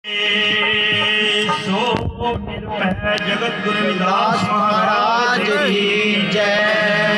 जगत गुरु रविदास महाराज की जय।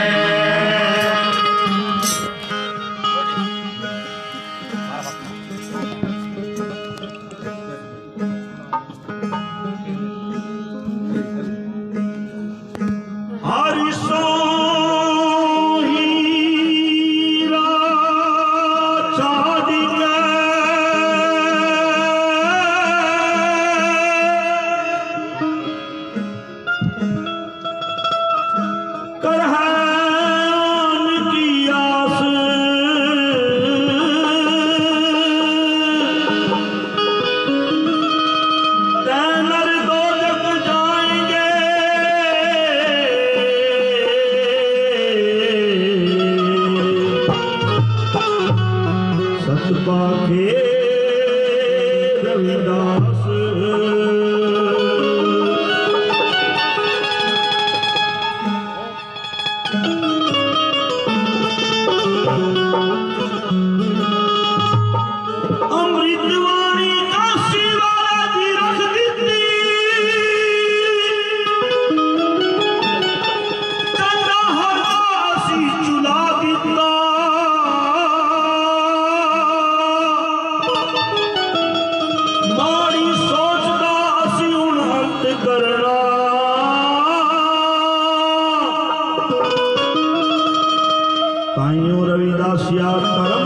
रविदासिया कर्म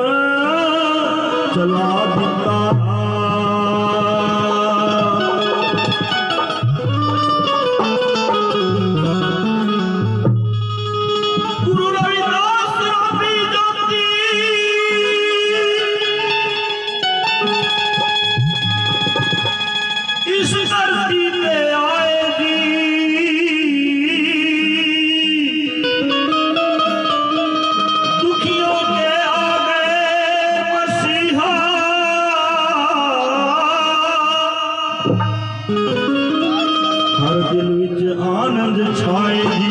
चला दिता। गुरु रविदास राबी ज्योति इस धरती पे आएगी, हर दिल विच आनंद छाएगी।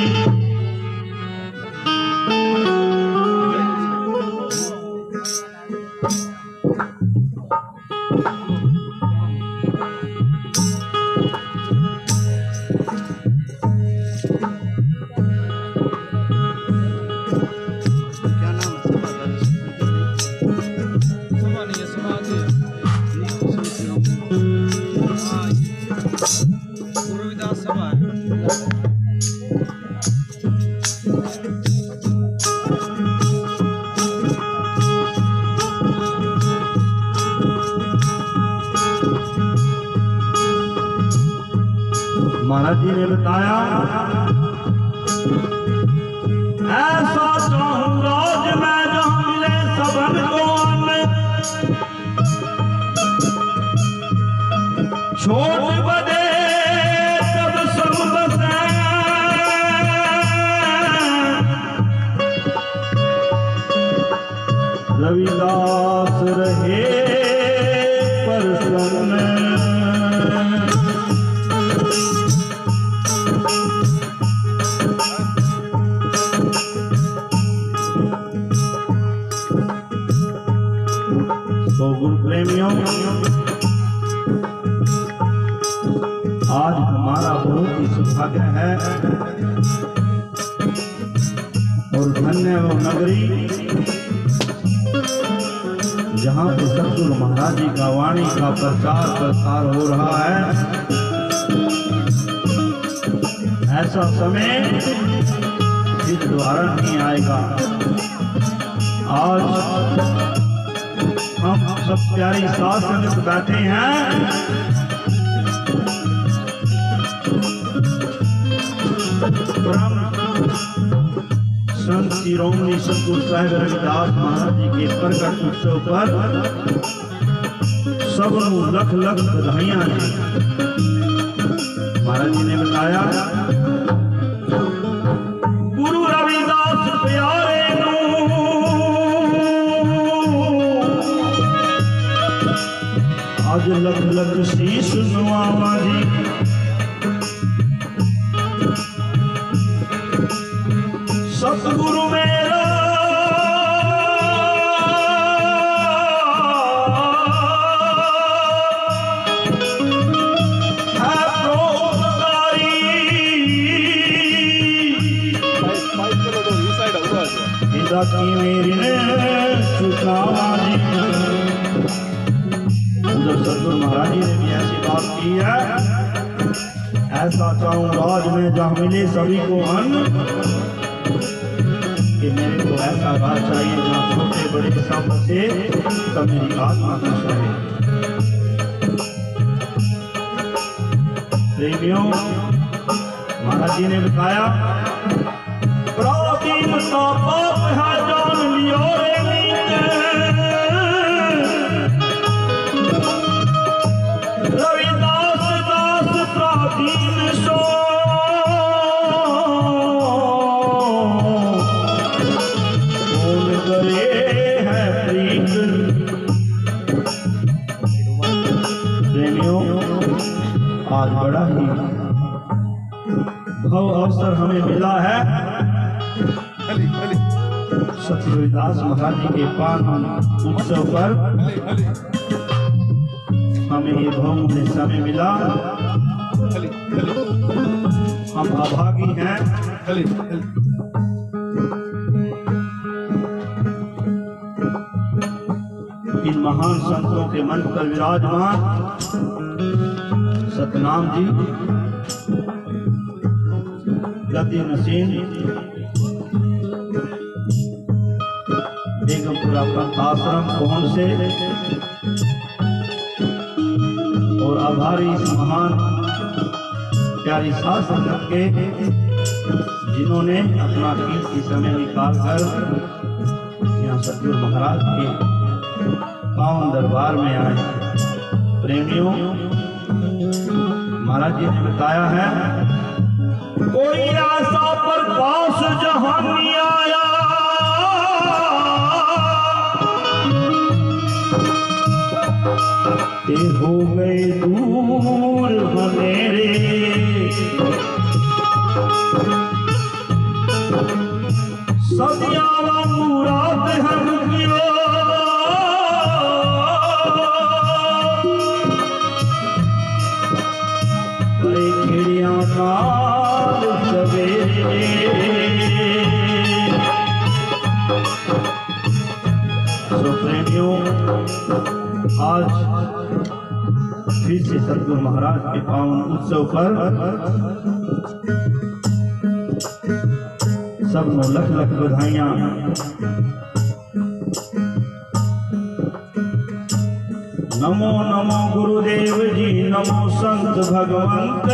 महाराज जी ने बताया ऐसा चाहूं राज मैं जहां मिले सबन को अन्न, छोट बड़े सब सब बसे, रविदास रहे प्रसन्न। तो गुरु प्रेमियों, आज हमारा बहुत ही सौभाग्य है और धन्य वो नगरी जहाँ पे सतगुरु महाराज जी का वाणी का प्रचार प्रसार हो रहा है। ऐसा समय फिर दोबारा नहीं आएगा। आज हम सब प्यारी साथ संगत बैठे हैं, संत शिरोमणि सतगुरु साहिब रविदास महाराज जी के प्रकट उत्सव पर सब लख लख बधाइयां जी। महाराज जी ने बताया गुरु रविदास प्यारे आज लख लख शीश नवावा जी। सतगुरु मेरा की मेरी ने चुकावा जी। उधर सतगुरु महाराज जी ने भी ऐसी बात की है, ऐसा चाहूं राज में जहाँ मिले सभी को अन्न, कि मेरे को ऐसा राज चाहिए जहाँ छोटे बड़े सब से तब मेरी आत्मा खुश रहे। प्रेमियों, महाराज जी ने बताया प्राचीन का पाप है जान लियो रे नीते, रविदास दास प्राचीन सो कौन करे है प्रीत। प्रेमियों, आज बड़ा ही भव अवसर हमें मिला है सतगुरुदास महाराज जी के पावन उत्सव पर हमें ये बहुमूल्य समय मिला। हम अभागी हैं। इन महान संतों के मन पर विराजमान सतनाम जी, गद्दी नसीन, बेगमपुरा पंथ आश्रम कौन से और आभारी इस महान प्यारी साथ संगत के जिन्होंने अपना कीमती समय निकालकर यहाँ सतगुरु महाराज के पावन दरबार में आए। प्रेमियों, महाराज जी ने बताया है कोई ऐसा प्रकाश जहां नहीं आया, ते हो गए दूर हमेरे, सदियावा मुराद हम कियो, बड़े खिड़िया नाल सवेरे। सो प्रेमियों, आज फिर से सतगुरु महाराज के पावन उत्सव पर सब नो लख लख बधाइयां। नमो नमो गुरुदेव जी, नमो संत भगवंत,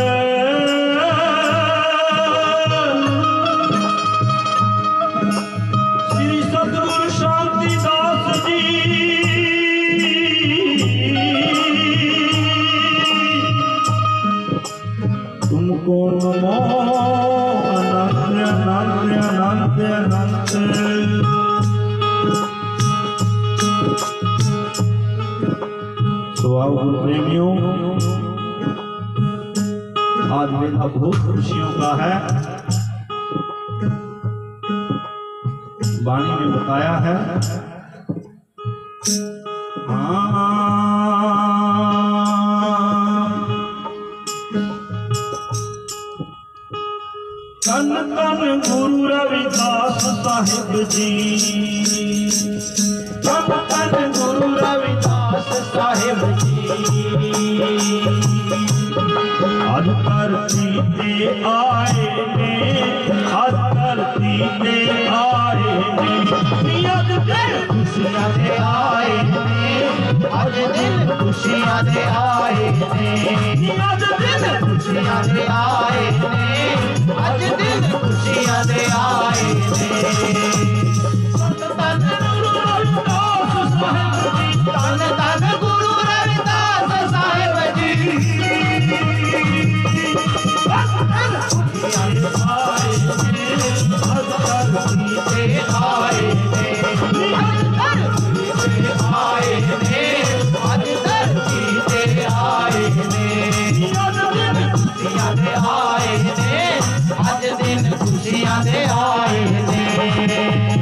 श्री सतगुरु शांति दास जी, तुमको नमो अनंत अनंत अनंत अनंत। तो आओ प्रेमियों, आज मेरा बहुत खुशियों का है। वाणी में बताया है तन तन गुरु रविदास साहिब जी, तन तन गुरु रविदास साहिब जी, आज धरती पे आए ने, आज धरती पे आए ने, आज दिन खुशियां दे आए ने, आज दिन खुशियां दे आए ने, आज दिन खुशियां दे आए ने, आज दिन खुशियां दे आए ने। तन गुरु रविदास साहिब जी, तन तन गुरु रविदास साहिब जी, खुशियां दे आए ने, आज धरती पे आए ने, आज धरती पे आए ने, आज धरती पे आए ने, आज दिन खुशियां दे आए ने, आज दिन खुशियां दे आए ने।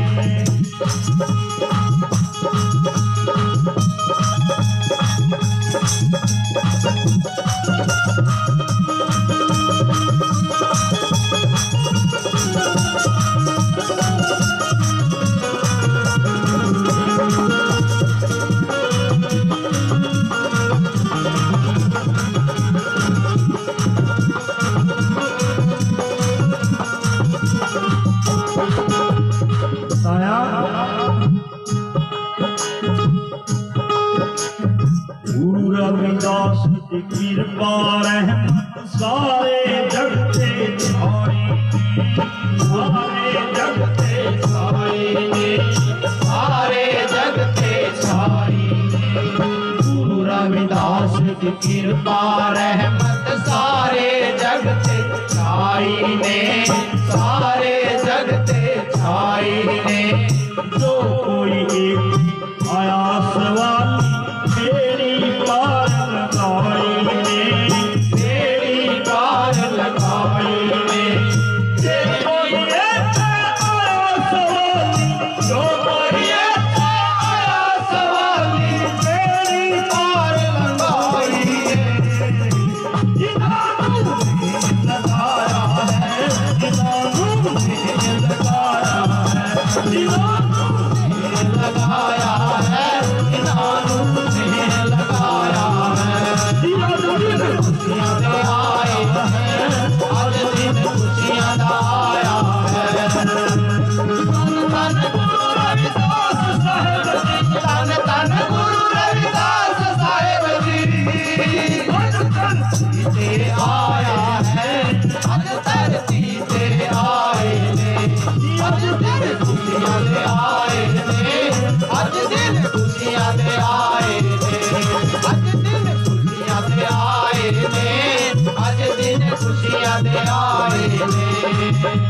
रविदास की कृपा रहमत सारे जग ते छाई, सारे जग ते छाई ने, सारे जग ते छाई। गुरु रविदास की कृपा रहमत सारे जग ते छाई ने, सारे जग ते छाई ने। जो कोई एक आया सवाली बेड़ी पार लगाई ने, बेड़ी पार लगाई ने। जे कोई एक आया सवाली, जो कोई एक आया सवाली बेड़ी पार लगाई ने। जिन्होंने लगाया है, जिन्होंने लगाया है, जिन्होंने लगाया है, जिन्होंने लगाया है। दिन खुशियां दे आए हैं, आज दिन खुशियां दा आया है। धन धन गुरु रविदास साहेब जी, धन धन गुरु रविदास साहेब जी। ते आया है, आज धरती ते आए ने, आज दिन खुशियां दे आए ने, आज दिन खुशियां दे आए ने, आज दिन खुशियां दे आए ने, आज दिन खुशियां दे आए ने।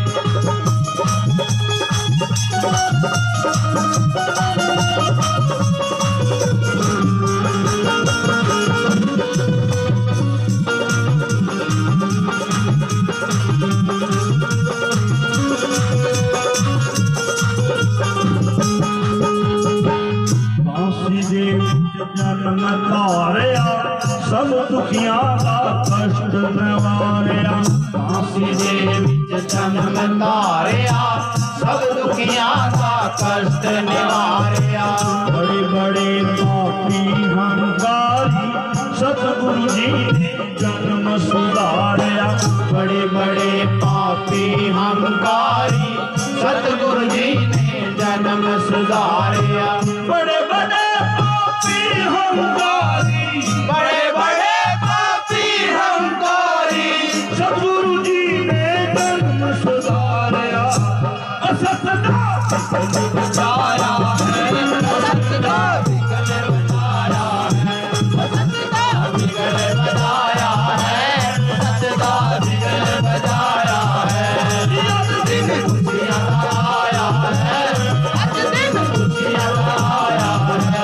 जन्म धारिया सब दुखियां का कष्ट निवारिया, फांसी दे विच जन्म धारिया सब दुखियां का कष्ट निवारिया। बड़े बड़े पापी हंकारी सतगुरु जी ने जन्म सुधारिया, बड़े बड़े पापी हंकारी सतगुरु जी ने जन्म सुधारिया। बड़े बड़े हंकारी, बड़े बड़े पापी हंकारी सतगुरु जी ने जन्म सुधारिया। असत का विघ्न बचाया है, असत का विघ्न बचाया है, असत का विघ्न बचाया है, असत का विघ्न बचाया है। आज दिन खुशियां आया है, आज दिन खुशियां आया है।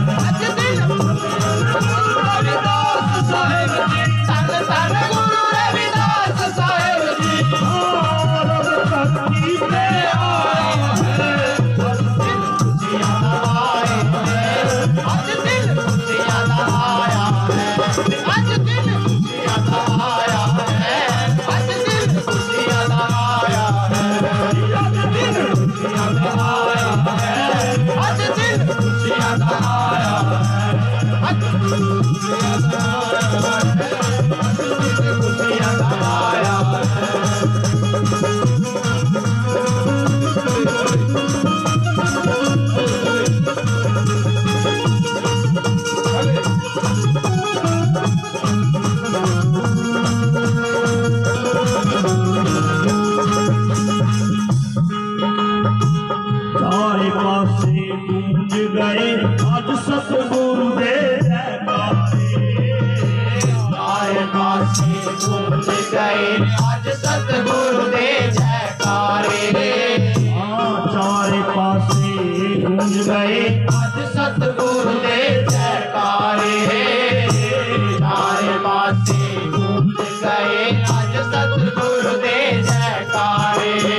चारे पासे गूंज गए आज सतगुरु दे जयकारे, चारे पासे गूंज गए आज सतगुरु दे जयकारे। चारे पासे गूंज गए आज सतगुरु दे जयकारे, चारे पासे गूंज गए आज सतगुरु दे जयकारे।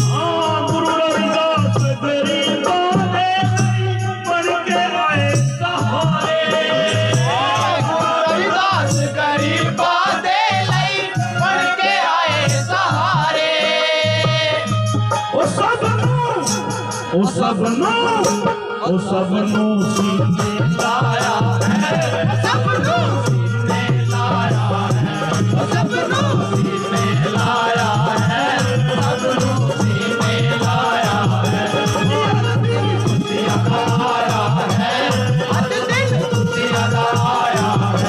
ओ सबनू सीने लाया है, सबनू सीने लाया है, सबनू सीने लाया है, सबनू सीने लाया है। आज दिन खुशियां आया है, आज दिन खुशियां आया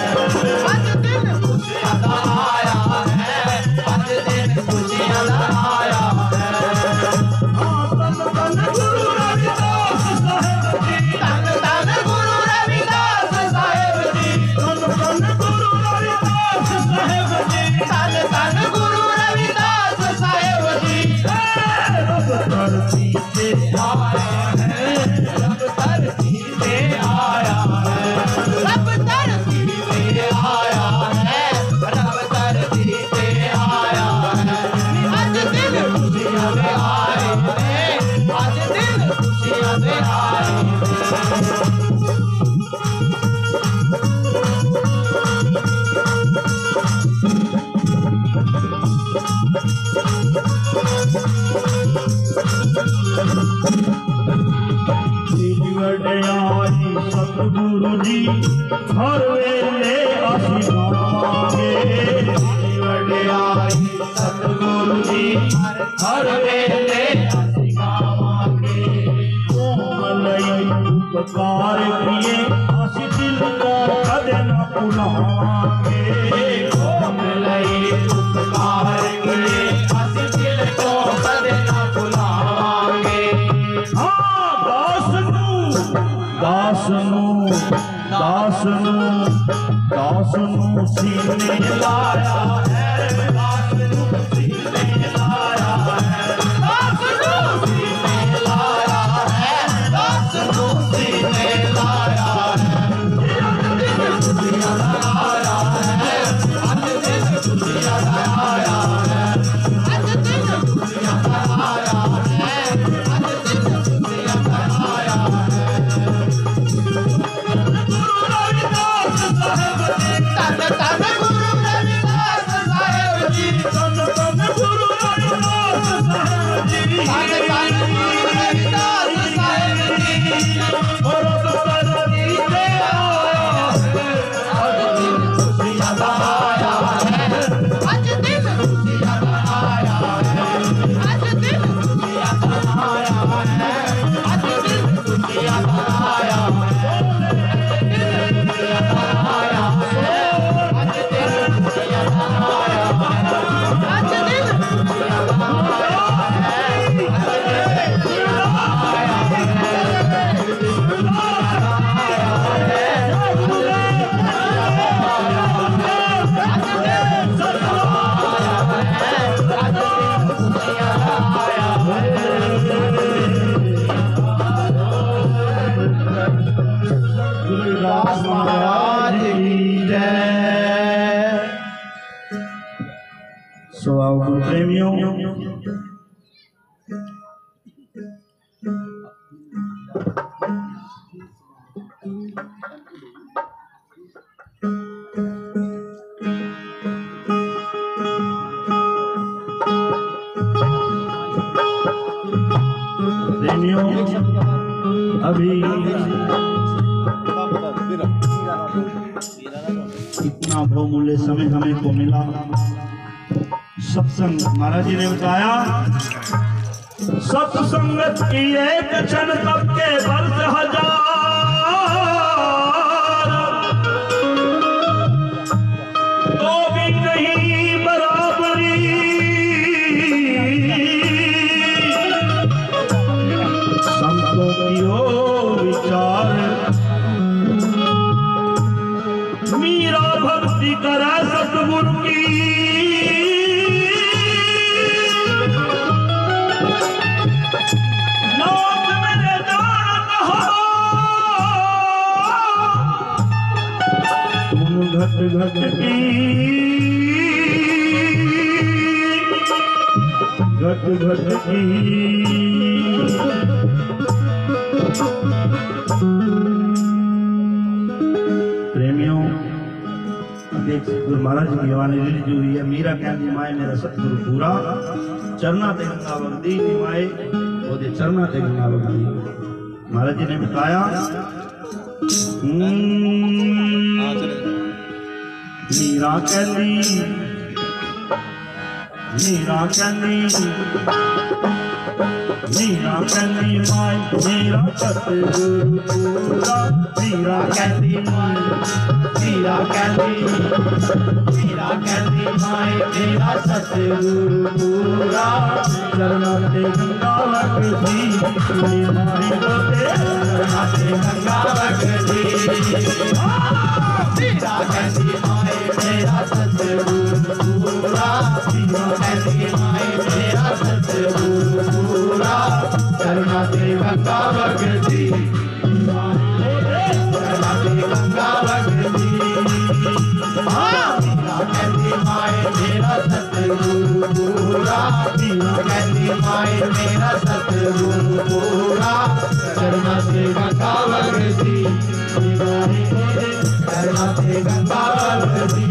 हर वेले असीं गावांगे वडियाई सतगुरु जी हर वेले असीं गावांगे कोमलई उपकार किए असीं दिल तो कदे न भुलावांगे कोमलई उपकार किए असीं दिल तो कदे न भुलावांगे हाँ दास नू सीने लाया है दास नू सीने लाया है दास नू सीने लाया है दास नू सीने लाया है दुनिया लाया है आज दिन दुनिया लाया है आज दिन दुनिया लाया है आज दिन दुनिया लाया है प्रेमियों अभी इतना बहुमूल्य समय हमें को मिला सत्संग महाराज जी ने बताया सत्संगत की एक क्षण तब के वर्ष हजार तो भी नहीं बराबरी संतों की ओ विचार मीरा भक्ति करे सतगुरु की घट घट की घट घट की प्रेमियों देख सतगुरु महाराज की वाणी जो हुई है मीरा कहती माए मेरा सतगुरु पूरा चरना ते गंगा वगदी निमाए ओदे चरना ते गंगा वगदी महाराज जी ने बताया मीरा कहती माय मेरा सतगुरु पूरा मीरा कहती माय मेरा सतगुरु पूरा चरना ते गंगा वगदी मारी बोते चरना ते गंगा वगदी मीरा कहती माय मेरा सतगुरु पूरा मीरा कहती माय मेरा सतगुरु पूरा चरना ते गंगा वगदी चरना ते गंगा वगदी मीरा कहती माय मेरा सतगुरु पूरा मीरा कहती माय मेरा सतगुरु पूरा चरना ते गंगा वगदी चरना ते गंगा वगदी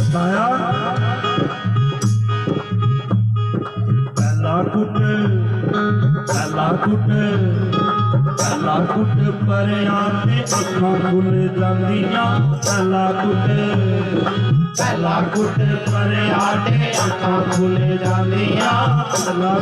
बताया पहला कुट पर आते अखां खुल जांदियां पहला कुट पर आते अखां खुल जांदियां पहला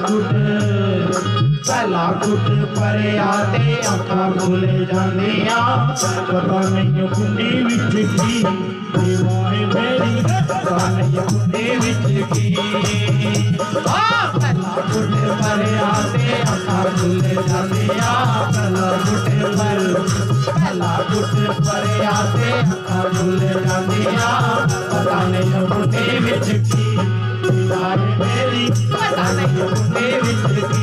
कुट पर आते अखां खुल जांदियां पता नहीं कुंडी विच की दीवाए मेरी पता नहीं कुंडी विच की पहला कुट पर आते अखां खुल जांदियां पहला कुट पर आते अखां खुल जांदियां पता नहीं कुंडी विच की दीवाए मेरी पता नहीं कुंडी विच की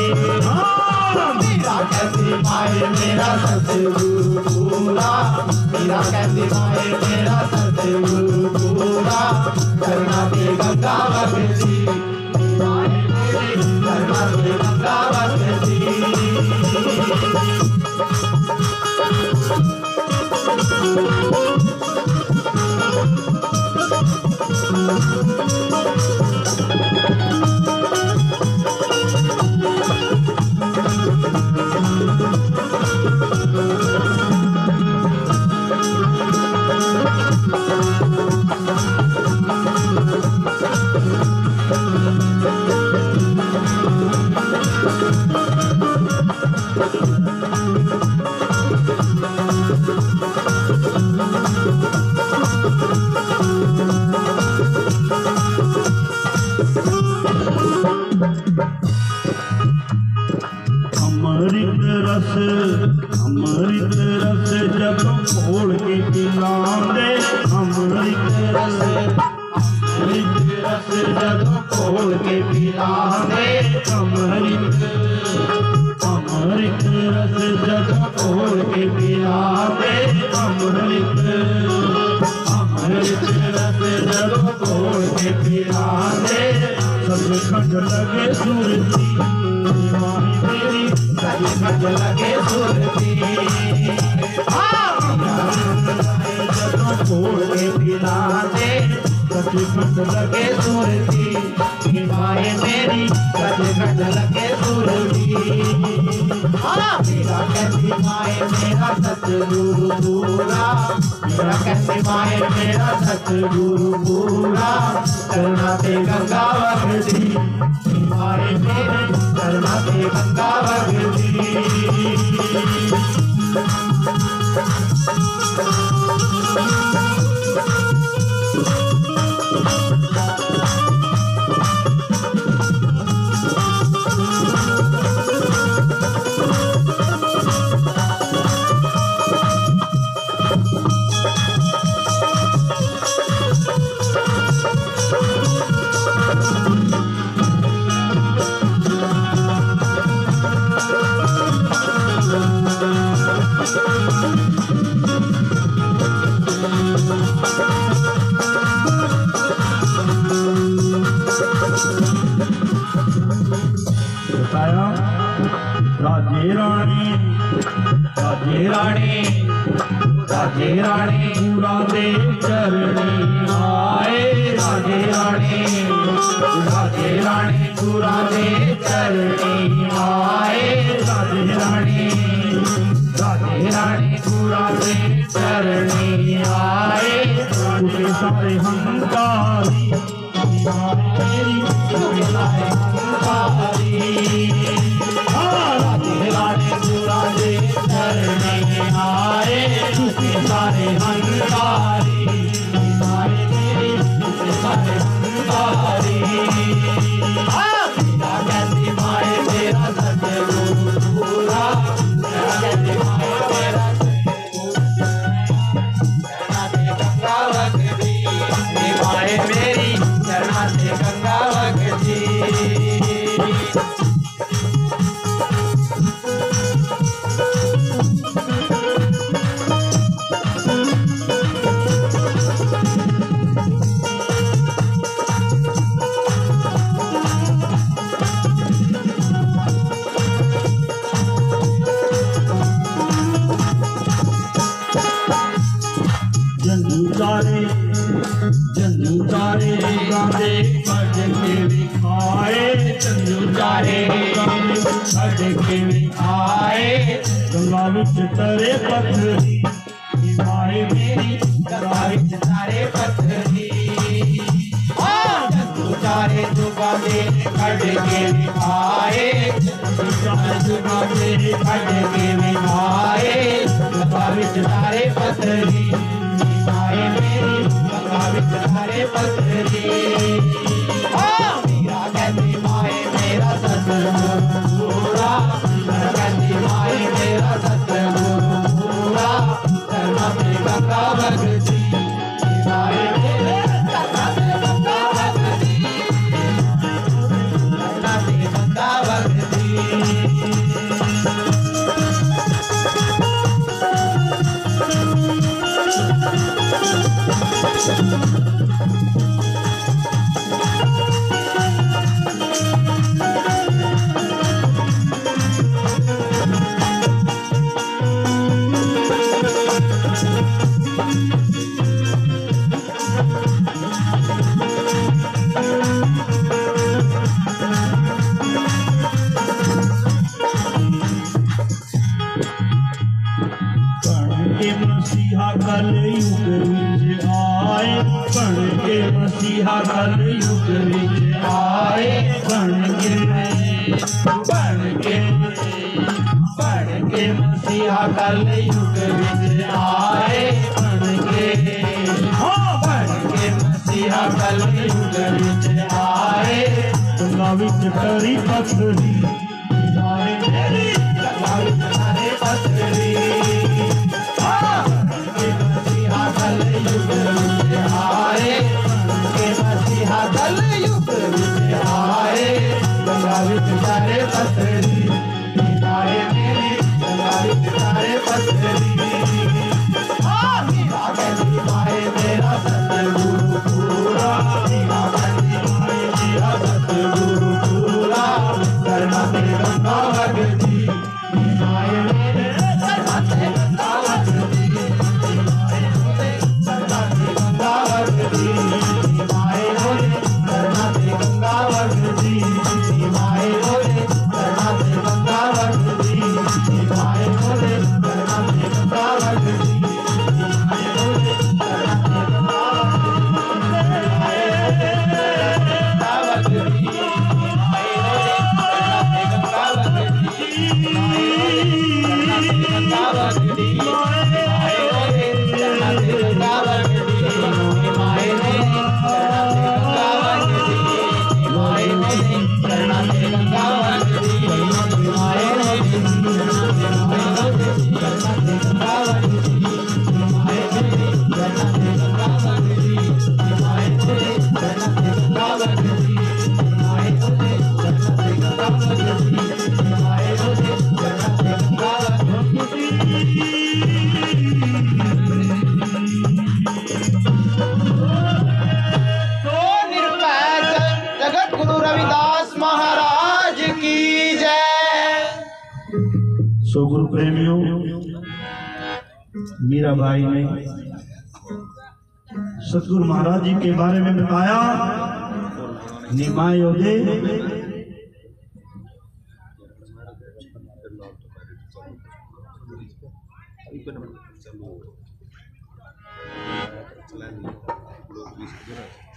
मेरा कहती माए मेरा सतगुरु पूरा मेरा कहती माए मेरा सतगुरु पूरा करना दे गंगा बगती माए मेरी करना दे गंगा बगती अमृत रस जब खोल के पिलांदे अमृत रस जब खोल के पिलांदे अमृत रस जब खोल के पिलांदे अमृत रस जब खोल के पिलांदे सचखंड लगे सुरती माही मेरी सचखंड लगे सुरती जब खोल के पिलांदे सचखंड लगे सुरती माही मेरी सचखंड लगे सुरती मेरा कहती माए मेरा सतगुरु पूरा मेरा कहती माए मेरा सतगुरु पूरा करना ते गंगा बगती माए मेरे करना ते गंगा बगती बताया राजे रानी पूरा दे चरणी आए राजे रानी पूरा दे चरणी आए राजे रानी पूरा दे चरणी आए तुझे सारे हंकारी मेरी तुझे सारे हंकारी राजे पूरा दे चरणी आए तुझे सारे हंकारी माए मेरी तुझे सारे हंकारी मेरा कहती माए मेरा सतगुरु पूरा मेरा कहती माए मेरा गंगा बगती माए मेरी चरना से गंगा बगती चारे गाने कट के विखाए, चंदू चारे गाने कट के विखाए, गंगा विच तरे पत्थरी माए मेरी, गंगा विच तरे पत्थरी। चंदू चारे गाने कट के विखाए, चंदू गाने कट के विखाए, गंगा विच तरे पत्थरी माए मेरी, गंगा विच तरे पत्थरी। मीरा कहती माए मेरा सतगुरु पूरा, मीरा कहती माए मेरा सतगुरु पूरा, धर्म में गंगा बगती माए मेरे, धर्म में गंगा बगती, धर्म में गंगा बगती। मसीहा कल युग विच आए, बन के मसीहा कल युग विच आए, बन के मसीहा कल युग विच आए, बन के मसीहा कल युग विच आए, गंगा विच तरी पत्थरी माए मेरी, गंगा विच तरी पत्थरी। कल युग विच आए, के मसीहा कल युग विच आए, गंगा विच तरे पत्थरी माए मेरी, गंगा विच तरे पत्थरी। मीरा कहती माए मेरा सतगुरु पूरा, मीरा कहती माए मेरा सतगुरु पूरा, धर्म में गंगा बगती माए मेरे, धर्म में गंगा बगती माए बोले, धर्म में गंगा बगती माए बोले, धर्म में गंगा बगती माए बोले, धर्म में गंगा बगती माए बोले, धर्म में गंगा बगती माए बोले, धर्म में गंगा बगती माए बोले, धर्म में गंगा बगती माए बोले, माए मेरे, धर्म में गंगा बगती माए मेरे, धर्म में गंगा बगती माए मेरे, धर्म में गंगा बगती माए मेरे, धर्म में गंगा बगती माए मेरे, धर्म में गंगा बगती माए मेरे, धर्म में गंगा बगती। जगत गुरु रविदास महाराज की जय। सो गुरु प्रेमियों, मीरा भाई ने सतगुरु महाराज जी के बारे में बताया। निमाय योदे चला